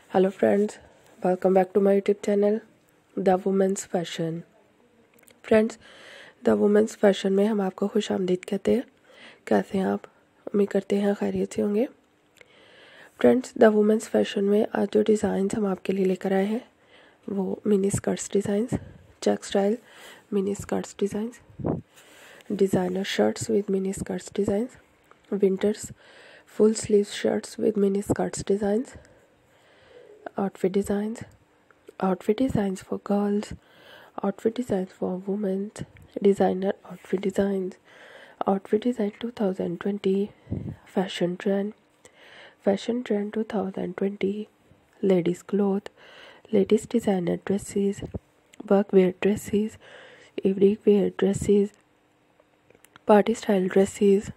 Hello friends, welcome back to my YouTube channel the women's fashion. Friends, the women's fashion में हम आपको खुश आमदीद कहते हैं। कैसे हैं आप? उम्मीद करते हैं खैरियत से होंगे। फ्रेंड्स, द वुमेंस फैशन में आज जो डिज़ाइंस हम आपके लिए लेकर आए हैं वो mini skirts designs, check style mini skirts designs, designer shirts with mini skirts designs, winters full sleeve shirts with mini skirts designs, outfit designs for girls, outfit designs for women, designer outfit designs, outfit design 2020, fashion trend 2020, ladies cloth, ladies designer dresses, work wear dresses, evening wear dresses, party style dresses।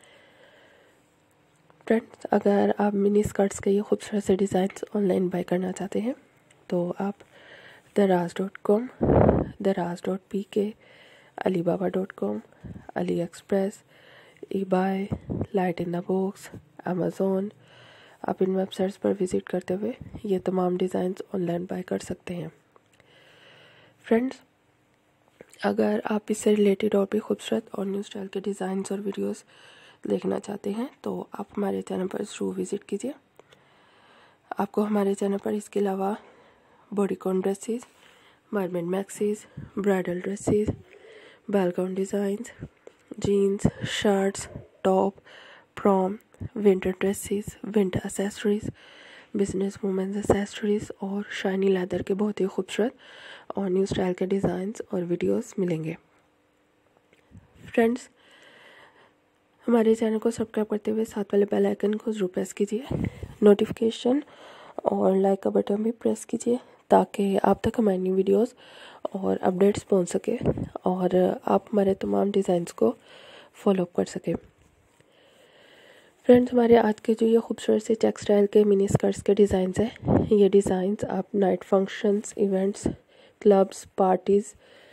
Friends, अगर आप mini skirts के ये खूबसूरत से designs online bye करना चाहते हैं तो आप Daraz.com, Daraz.pk, alibaba.com, AliExpress, eBay, light in the box, Amazon, आप इन वेबसाइट्स पर विज़िट करते हुए ये तमाम डिज़ाइंस ऑनलाइन बाय कर सकते हैं। फ्रेंड्स, अगर आप इससे रिलेटेड और भी खूबसूरत और न्यू स्टाइल के डिज़ाइंस और वीडियोस देखना चाहते हैं तो आप हमारे चैनल पर ज़रूर विज़िट कीजिए। आपको हमारे चैनल पर इसके अलावा bodycon dresses, mermaid maxis, bridal dresses, ballgown designs, jeans, shirts, top, prom, winter dresses, winter accessories, business women's accessories और शाइनी लेदर के बहुत ही खूबसूरत और न्यू स्टाइल के डिज़ाइंस और वीडियोस मिलेंगे। फ्रेंड्स, हमारे चैनल को सब्सक्राइब करते हुए साथ वाले बेल आइकन को ज़रूर प्रेस कीजिए, नोटिफिकेशन और लाइक का बटन भी प्रेस कीजिए ताकि आप तक हमारी न्यू वीडियोस और अपडेट्स पहुंच सके और आप हमारे तमाम डिज़ाइंस को फॉलो अप कर सकें। फ्रेंड्स, हमारे आज के जो ये खूबसूरत से चेक स्टाइल के मिनी स्कर्ट्स के डिज़ाइंस हैं, ये डिज़ाइंस आप night functions, events, clubs, parties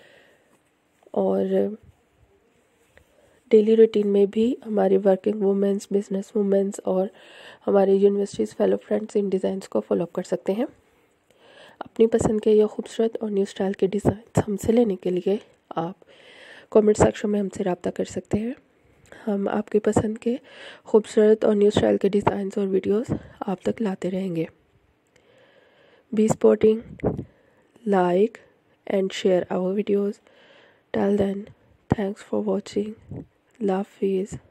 और डेली रूटीन में भी हमारी वर्किंग वुमेंस, बिजनेस वुमेंस और हमारे यूनिवर्सिटीज़ फेलो फ्रेंड्स इन डिज़ाइंस को फॉलो अप कर सकते हैं। अपनी पसंद के ये खूबसूरत और न्यू स्टाइल के डिज़ाइंस हमसे लेने के लिए आप कमेंट सेक्शन में हमसे रब्ता कर सकते हैं। हम आपकी पसंद के खूबसूरत और न्यू स्टाइल के डिज़ाइंस और वीडियोस आप तक लाते रहेंगे। Be supporting, like and share our videos. Till then, thanks for watching. Love is